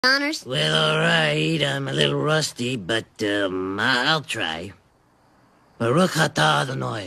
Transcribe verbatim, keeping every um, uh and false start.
Honors? Well, alright, I'm a little rusty, but, um, I'll try. Baruch atah Adonai.